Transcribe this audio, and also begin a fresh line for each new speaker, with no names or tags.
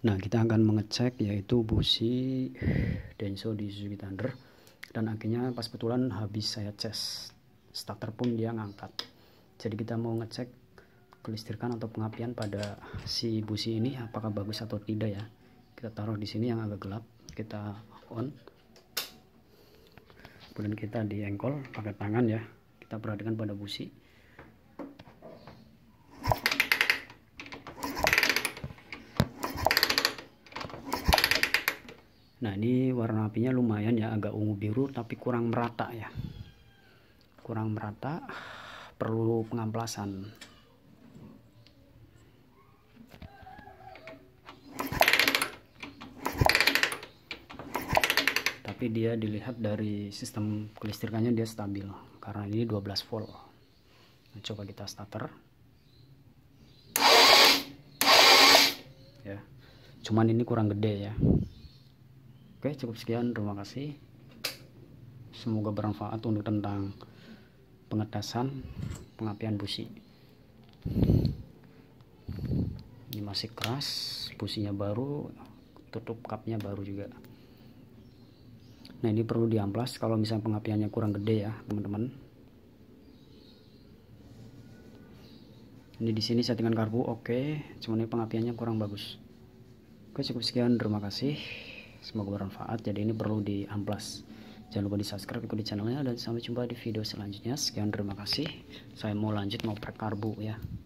Nah, kita akan mengecek yaitu busi Denso di Suzuki Thunder, dan akhirnya pas betulan habis saya cas, starter pun dia ngangkat. Jadi kita mau ngecek kelistrikan atau pengapian pada si busi ini apakah bagus atau tidak ya. Kita taruh di sini yang agak gelap, kita on, kemudian kita diengkol pakai tangan ya. Kita perhatikan pada busi. Nah, ini warna apinya lumayan ya, agak ungu biru tapi kurang merata ya. Kurang merata, perlu pengamplasan. Tapi dia dilihat dari sistem kelistrikannya dia stabil karena ini 12 volt. Nah, coba kita starter. Ya. Cuman ini kurang gede ya. Oke, cukup sekian, terima kasih. Semoga bermanfaat untuk tentang pengetesan pengapian busi. Ini masih keras, businya baru, tutup kapnya baru juga. Nah, ini perlu diamplas kalau misalnya pengapiannya kurang gede ya, teman-teman. Ini di sini settingan karbu oke, cuman ini pengapiannya kurang bagus. Oke, cukup sekian, terima kasih. Semoga bermanfaat. Jadi ini perlu diamplas. Jangan lupa di subscribe, ikuti channelnya, dan sampai jumpa di video selanjutnya. Sekian, terima kasih. Saya mau lanjut ngoprek karbu ya.